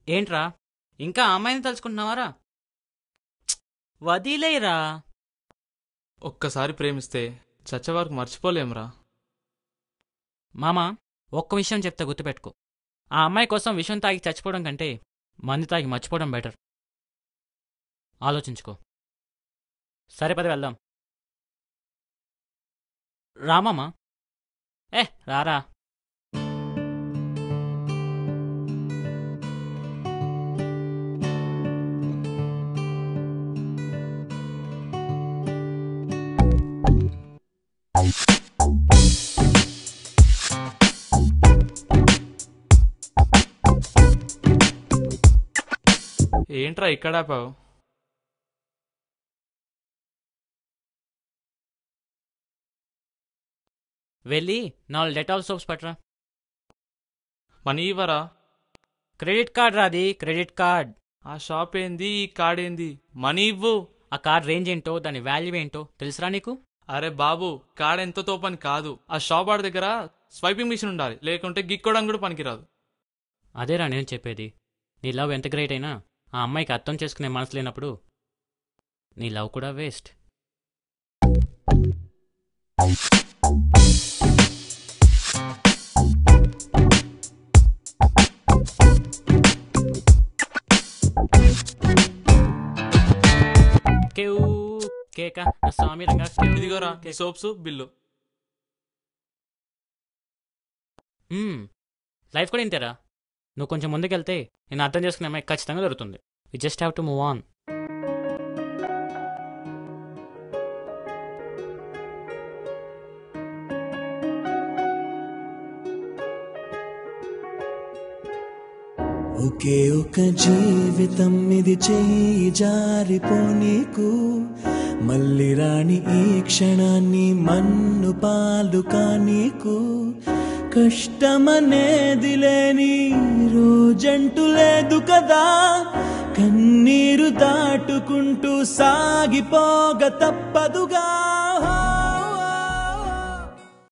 ఏంట్రా ఇంకా ఆ అమ్మాయిని తలుచుకుంటున్నావారా? వదిలేరా. ఒక్కసారి ప్రేమిస్తే చచ్చేవారికి మర్చిపోలేంరా. మామా, ఒక్క విషయం చెప్తే గుర్తుపెట్టుకో. ఆ అమ్మాయి కోసం విషం తాగి చచ్చిపోవడం కంటే మందు తాగి మర్చిపోవడం బెటర్. ఆలోచించుకో. సరే పద వెళ్దాం. రామామా. రారా. ఏంట్రా ఇక్కడ ఆపావు? వెళ్ళి 4 డెటాల్ సోప్స్ పట్రా. మనీ ఇవ్వరా? క్రెడిట్ కార్డ్ రాది, క్రెడిట్ కార్డ్. ఆ షాప్ ఏంది, ఈ కార్డ్ ఏంది? మనీ ఇవ్వు. ఆ కార్డ్ రేంజ్ ఏంటో, దాని వాల్యూ ఏంటో తెలుసురా నీకు? అరే బాబు, కార్డ్ ఎంత తోపని కాదు. ఆ షాప్ వాడి దగ్గర స్వైపింగ్ మిషన్ ఉండాలి, లేకుంటే గిక్కోవడం కూడా పనికిరాదు. అదేరా నేను చెప్పేది. నీ లవ్ ఎంత గ్రేట్ అయినా ఆ అమ్మాయికి అర్థం చేసుకునే మనసు లేనప్పుడు నీ లవ్ కూడా వేస్ట్. కేక స్వామి రంగా. ఇదిగోరా సోప్స్ బిల్లు. లైఫ్ కూడా ఇంతేరా. నువ్వు కొంచెం ముందుకెళ్తే నేను అర్థం చేసుకునే అమ్మాయి ఖచ్చితంగా దొరుకుతుంది. We just have to move on. ఒకే ఒక జీవితం ఇది, చెయ్యి జారిపోనీకు మళ్ళీ రాని ఈ క్షణాన్ని మన్ను పాలు కానీకు. కష్టమనేది లేని రోజంటూ లేదు కదా, కన్నీరు దాటుకుంటూ సాగిపోగ తప్పదుగా.